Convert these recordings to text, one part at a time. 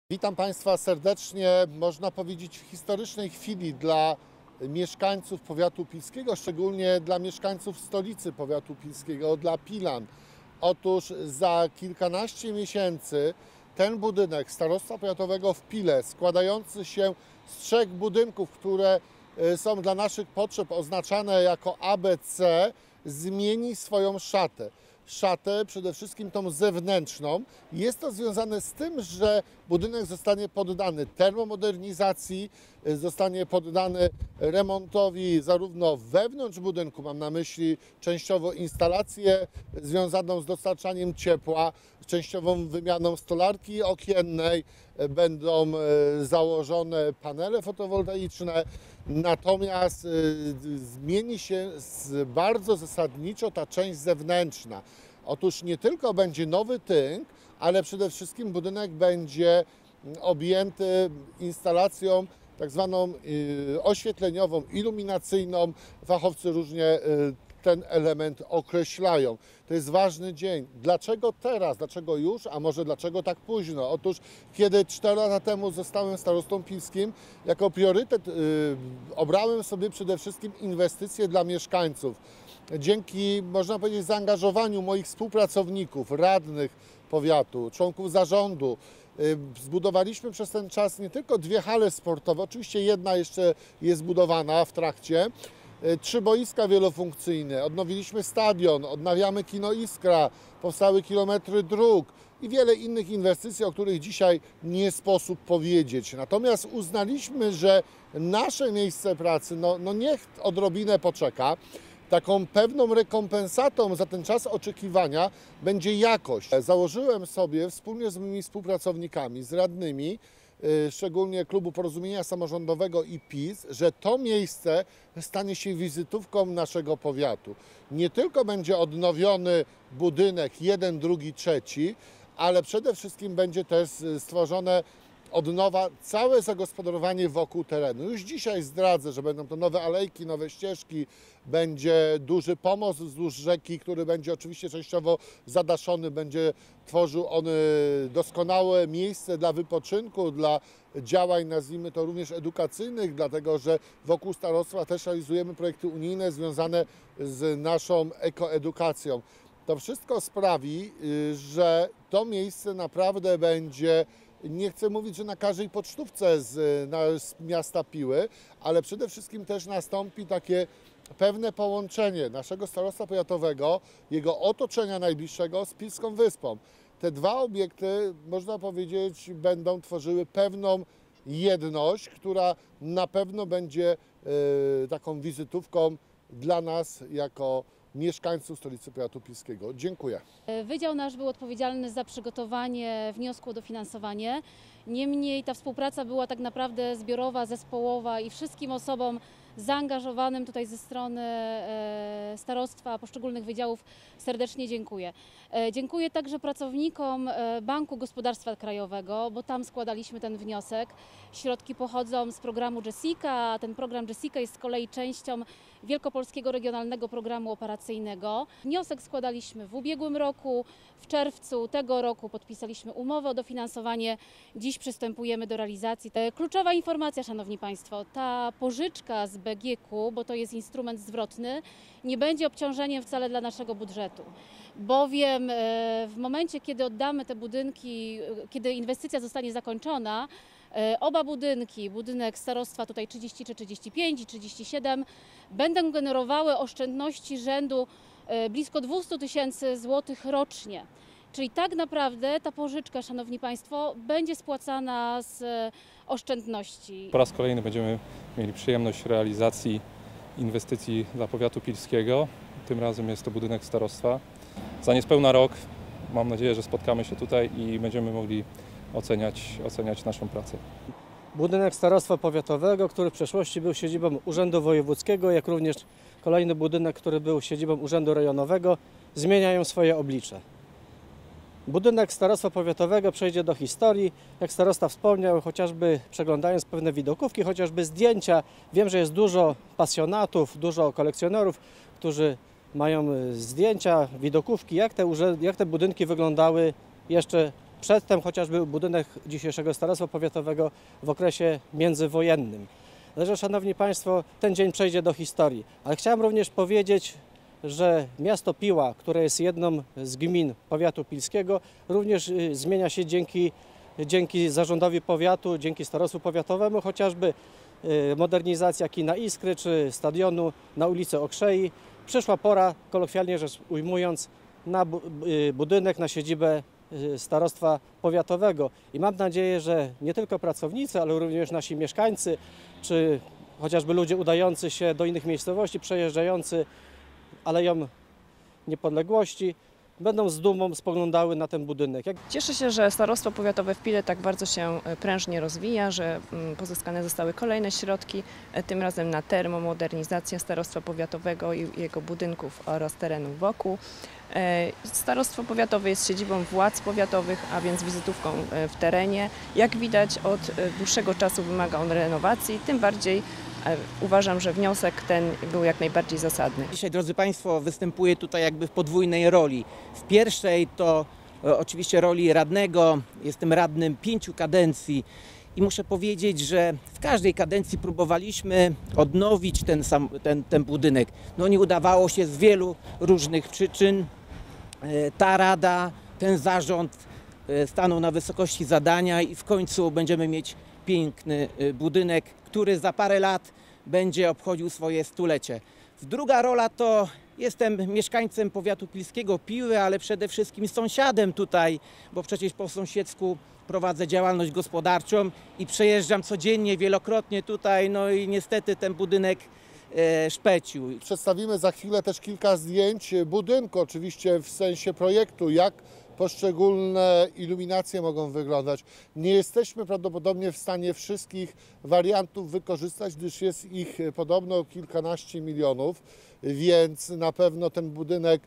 Witam Państwa serdecznie, można powiedzieć w historycznej chwili dla mieszkańców powiatu pilskiego, szczególnie dla mieszkańców stolicy powiatu pilskiego, dla Pilan. Otóż za kilkanaście miesięcy ten budynek Starostwa Powiatowego w Pile, składający się z 3 budynków, które są dla naszych potrzeb oznaczane jako ABC, zmieni swoją szatę. Szatę przede wszystkim tą zewnętrzną. Jest to związane z tym, że budynek zostanie poddany termomodernizacji, zostanie poddany remontowi zarówno wewnątrz budynku, mam na myśli częściowo instalację związaną z dostarczaniem ciepła, częściową wymianą stolarki okiennej, będą założone panele fotowoltaiczne, natomiast zmieni się bardzo zasadniczo ta część zewnętrzna. Otóż nie tylko będzie nowy tynk, ale przede wszystkim budynek będzie objęty instalacją tak zwaną oświetleniową, iluminacyjną. Fachowcy różnie ten element określają. To jest ważny dzień. Dlaczego teraz? Dlaczego już? A może dlaczego tak późno? Otóż kiedy 4 lata temu zostałem starostą pilskim, jako priorytet obrałem sobie przede wszystkim inwestycje dla mieszkańców. Dzięki, można powiedzieć, zaangażowaniu moich współpracowników, radnych powiatu, członków zarządu, zbudowaliśmy przez ten czas nie tylko 2 hale sportowe, oczywiście jedna jeszcze jest budowana w trakcie, 3 boiska wielofunkcyjne, odnowiliśmy stadion, odnawiamy kino Iskra, powstały kilometry dróg i wiele innych inwestycji, o których dzisiaj nie sposób powiedzieć. Natomiast uznaliśmy, że nasze miejsce pracy niech odrobinę poczeka. Taką pewną rekompensatą za ten czas oczekiwania będzie jakość. Założyłem sobie wspólnie z moimi współpracownikami, z radnymi, szczególnie Klubu Porozumienia Samorządowego i PiS, że to miejsce stanie się wizytówką naszego powiatu. Nie tylko będzie odnowiony budynek 1, 2, 3, ale przede wszystkim będzie też stworzone od nowa całe zagospodarowanie wokół terenu. Już dzisiaj zdradzę, że będą to nowe alejki, nowe ścieżki, będzie duży pomost wzdłuż rzeki, który będzie oczywiście częściowo zadaszony, będzie tworzył on doskonałe miejsce dla wypoczynku, dla działań, nazwijmy to również edukacyjnych, dlatego że wokół starostwa też realizujemy projekty unijne związane z naszą ekoedukacją. To wszystko sprawi, że to miejsce naprawdę będzie, nie chcę mówić, że na każdej pocztówce z miasta Piły, ale przede wszystkim też nastąpi takie pewne połączenie naszego starostwa powiatowego, jego otoczenia najbliższego z Pilską Wyspą. Te 2 obiekty, można powiedzieć, będą tworzyły pewną jedność, która na pewno będzie taką wizytówką dla nas jako mieszkańców stolicy powiatu pilskiego. Dziękuję. Wydział nasz był odpowiedzialny za przygotowanie wniosku o dofinansowanie. Niemniej ta współpraca była tak naprawdę zbiorowa, zespołowa i wszystkim osobom zaangażowanym tutaj ze strony starostwa, poszczególnych wydziałów serdecznie dziękuję. Dziękuję także pracownikom Banku Gospodarstwa Krajowego, bo tam składaliśmy ten wniosek. Środki pochodzą z programu Jessica, a ten program Jessica jest z kolei częścią Wielkopolskiego Regionalnego Programu Operacyjnego. Wniosek składaliśmy w ubiegłym roku, w czerwcu tego roku podpisaliśmy umowę o dofinansowanie. Dziś przystępujemy do realizacji. Kluczowa informacja, Szanowni Państwo, ta pożyczka z BGK, bo to jest instrument zwrotny, nie będzie obciążeniem wcale dla naszego budżetu, bowiem w momencie, kiedy oddamy te budynki, kiedy inwestycja zostanie zakończona, oba budynki, budynek starostwa tutaj 33, 35 i 37, będą generowały oszczędności rzędu blisko 200 000 złotych rocznie. Czyli tak naprawdę ta pożyczka, Szanowni Państwo, będzie spłacana z oszczędności. Po raz kolejny będziemy mieli przyjemność realizacji inwestycji dla powiatu pilskiego. Tym razem jest to budynek starostwa. Za niespełna rok mam nadzieję, że spotkamy się tutaj i będziemy mogli oceniać naszą pracę. Budynek Starostwa Powiatowego, który w przeszłości był siedzibą Urzędu Wojewódzkiego, jak również kolejny budynek, który był siedzibą Urzędu Rejonowego, zmieniają swoje oblicze. Budynek Starostwa Powiatowego przejdzie do historii, jak starosta wspomniał, chociażby przeglądając pewne widokówki, chociażby zdjęcia. Wiem, że jest dużo pasjonatów, dużo kolekcjonerów, którzy mają zdjęcia, widokówki, jak te budynki wyglądały jeszcze Przedtem chociażby budynek dzisiejszego starostwa powiatowego w okresie międzywojennym. Także, szanowni państwo, ten dzień przejdzie do historii. Ale chciałem również powiedzieć, że miasto Piła, które jest jedną z gmin powiatu pilskiego, również zmienia się dzięki zarządowi powiatu, dzięki starostwu powiatowemu, chociażby modernizacja kina Iskry czy stadionu na ulicy Okrzei. Przyszła pora, kolokwialnie rzecz ujmując, na budynek, na siedzibę starostwa powiatowego. I mam nadzieję, że nie tylko pracownicy, ale również nasi mieszkańcy, czy chociażby ludzie udający się do innych miejscowości, przejeżdżający Aleją Niepodległości, będą z dumą spoglądały na ten budynek. Cieszę się, że Starostwo Powiatowe w Pile tak bardzo się prężnie rozwija, że pozyskane zostały kolejne środki, tym razem na termomodernizację Starostwa Powiatowego i jego budynków oraz terenów wokół. Starostwo Powiatowe jest siedzibą władz powiatowych, a więc wizytówką w terenie. Jak widać, od dłuższego czasu wymaga on renowacji, tym bardziej uważam, że wniosek ten był jak najbardziej zasadny. Dzisiaj, drodzy Państwo, występuję tutaj jakby w podwójnej roli. W pierwszej to oczywiście roli radnego, jestem radnym 5 kadencji i muszę powiedzieć, że w każdej kadencji próbowaliśmy odnowić ten budynek. No nie udawało się z wielu różnych przyczyn. Ta rada, ten zarząd stanął na wysokości zadania i w końcu będziemy mieć piękny budynek, który za parę lat będzie obchodził swoje stulecie. Druga rola to jestem mieszkańcem powiatu pilskiego Piły, ale przede wszystkim sąsiadem tutaj, bo przecież po sąsiedzku prowadzę działalność gospodarczą i przejeżdżam codziennie, wielokrotnie tutaj, no i niestety ten budynek szpecił. Przedstawimy za chwilę też kilka zdjęć budynku, oczywiście w sensie projektu, jak poszczególne iluminacje mogą wyglądać. Nie jesteśmy prawdopodobnie w stanie wszystkich wariantów wykorzystać, gdyż jest ich podobno kilkanaście milionów, więc na pewno ten budynek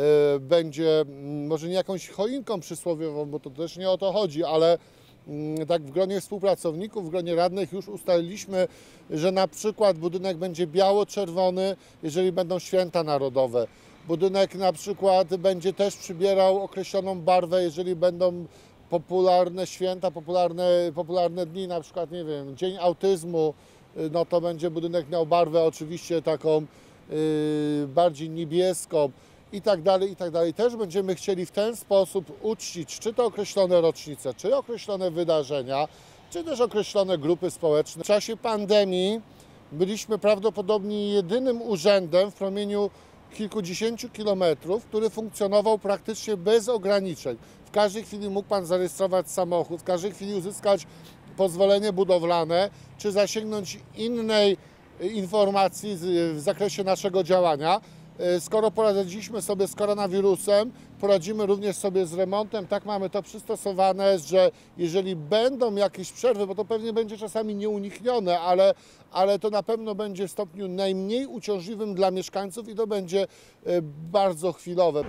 będzie może nie jakąś choinką przysłowiową, bo to też nie o to chodzi, ale tak w gronie współpracowników, w gronie radnych już ustaliliśmy, że na przykład budynek będzie biało-czerwony, jeżeli będą święta narodowe. Budynek na przykład będzie też przybierał określoną barwę, jeżeli będą popularne święta, popularne dni, na przykład, nie wiem, Dzień Autyzmu, no to będzie budynek miał barwę oczywiście taką bardziej niebieską i tak dalej, i tak dalej. Też będziemy chcieli w ten sposób uczcić czy to określone rocznice, czy określone wydarzenia, czy też określone grupy społeczne. W czasie pandemii byliśmy prawdopodobnie jedynym urzędem w promieniu kilkudziesięciu kilometrów, który funkcjonował praktycznie bez ograniczeń. W każdej chwili mógł Pan zarejestrować samochód, w każdej chwili uzyskać pozwolenie budowlane, czy zasięgnąć innej informacji w zakresie naszego działania. Skoro poradziliśmy sobie z koronawirusem, poradzimy również sobie z remontem. Tak mamy to przystosowane, że jeżeli będą jakieś przerwy, bo to pewnie będzie czasami nieuniknione, ale to na pewno będzie w stopniu najmniej uciążliwym dla mieszkańców i to będzie bardzo chwilowe.